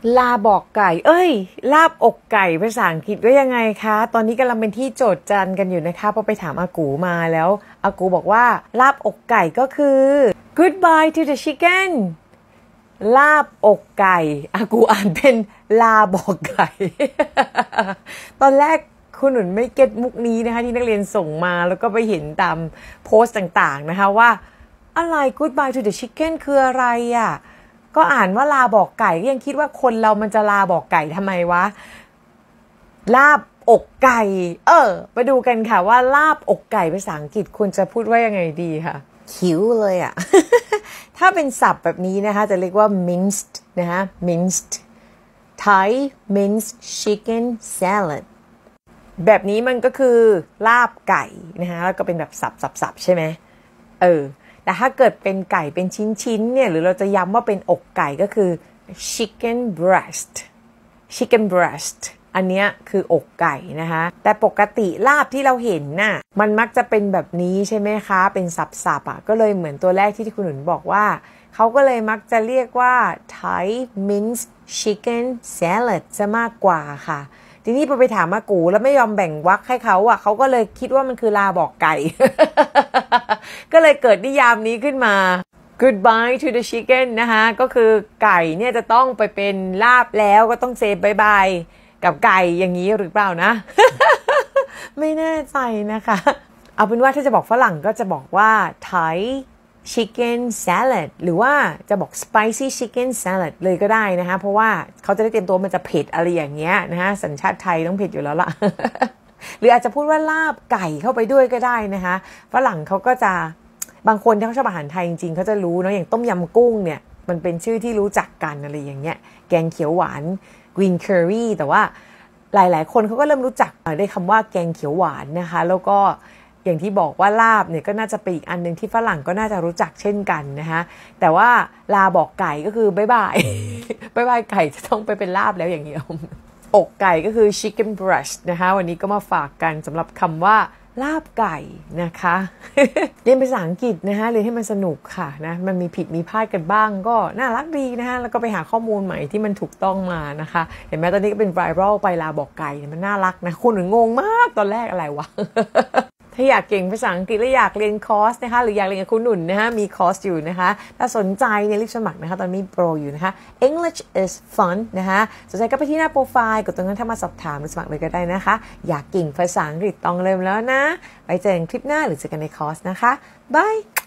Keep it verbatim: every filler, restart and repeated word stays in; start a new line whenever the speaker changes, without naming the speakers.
ลาบอกไก่เอ้ยลาบอกไก่ภาษาอังกฤษว่ายังไงคะตอนนี้กำลังเป็นที่โจทย์จันกันอยู่นะคะพอไปถามอากูมาแล้วอากูบอกว่าลาบอกไก่ก็คือ goodbye to the chicken ลาบอกไก่อากูอ่านเป็นลาบอกไก่ ตอนแรกคุณหนุนไม่เก็ตมุกนี้นะคะที่นักเรียนส่งมาแล้วก็ไปเห็นตามโพสต์ต่างๆนะคะว่าอะไร goodbye to the chicken คืออะไรอ่ะก็อ่านว่าลาบอกไก่ก็ยังคิดว่าคนเรามันจะลาบอกไก่ทำไมวะลาบอกไก่เออไปดูกันค่ะว่าลาบอกไก่ภาษาอังกฤษคุณจะพูดว่ายังไงดีค่ะคิ้วเลยอ่ะ ถ้าเป็นศัพท์แบบนี้นะคะจะเรียกว่า minced นะคะ minced Thai minced chicken salad แบบนี้มันก็คือลาบไก่นะคะแล้วก็เป็นแบบสับๆๆใช่ไหมเออแต่ถ้าเกิดเป็นไก่เป็นชิ้นๆเนี่ยหรือเราจะย้ำว่าเป็นอกไก่ก็คือ chicken breast chicken breast อันนี้คืออกไก่นะคะแต่ปกติลาบที่เราเห็นน่ะมันมักจะเป็นแบบนี้ใช่ไหมคะเป็นสับๆอ่ะก็เลยเหมือนตัวแรกที่คุณหนุนบอกว่าเขาก็เลยมักจะเรียกว่า Thai minced chicken salad จะมากกว่าค่ะทีนี้พอไปถามอากูแล้วไม่ยอมแบ่งวรรคให้เขาอ่ะเขาก็เลยคิดว่ามันคือลาบอกไก่ ก็เลยเกิดนิยามนี้ขึ้นมา goodbye to the chicken นะคะก็คือไก่เนี่ยจะต้องไปเป็นลาบแล้วก็ต้องเซฟบายบายกับไก่อย่างนี้หรือเปล่านะ ไม่แน่ใจนะคะเอาเป็นว่าถ้าจะบอกฝรั่งก็จะบอกว่า Thai chicken salad หรือว่าจะบอก spicy chicken salad เลยก็ได้นะคะเพราะว่าเขาจะได้เตรียมตัวมันจะเผ็ดอะไรอย่างเงี้ยนะคะสัญชาติไทยต้องเผ็ดอยู่แล้วล่ะ หรืออาจจะพูดว่าลาบไก่เข้าไปด้วยก็ได้นะคะฝรั่งเขาก็จะบางคนที่เขาชอบอาหารไทยจริงๆเขาจะรู้เนาะอย่างต้มยำกุ้งเนี่ยมันเป็นชื่อที่รู้จักกันอะไรอย่างเงี้ยแกงเขียวหวาน green curry แต่ว่าหลายๆคนเขาก็เริ่มรู้จักได้คำว่าแกงเขียวหวานนะคะแล้วก็อย่างที่บอกว่าลาบเนี่ยก็น่าจะเป็นอีกอันนึงที่ฝรั่งก็น่าจะรู้จักเช่นกันนะคะแต่ว่าลาบอกไก่ก็คือบ๊ายบาย บ๊ายบายไก่จะต้องไปเป็นลาบแล้วอย่างเดียวอกไก่ก็คือ chicken breast นะคะวันนี้ก็มาฝากกันสำหรับคำว่าลาบไก่นะคะ เรียนภาษาอังกฤษนะคะเรียนให้มันสนุกค่ะนะมันมีผิดมีพลาดกันบ้างก็น่ารักดีนะคะแล้วก็ไปหาข้อมูลใหม่ที่มันถูกต้องมานะคะเห็นไหมตอนนี้ก็เป็นไวรัลไปลาบอกไก่มันน่ารักนะคุณงงมากตอนแรกอะไรวะ ถ้าอยากเก่งภาษาอังกฤษและอยากเรียนคอร์สนะคะหรืออยากเรียนกับคุณหนุ่นนะคะมีคอร์สอยู่นะคะถ้าสนใจเนี่ยรีบสมัครนะคะตอนนี้โปรอยู่นะคะ English is fun นะคะสนใจก็ไปที่หน้าโปรไฟล์กดตรงนั้นถ้ามาสอบถามหรือสมัครเลยก็ได้นะคะอยากเก่งภาษาอังกฤษต้องเริ่มแล้วนะไปเจอกันคลิปหน้าหรือเจอกันในคอร์สนะคะบาย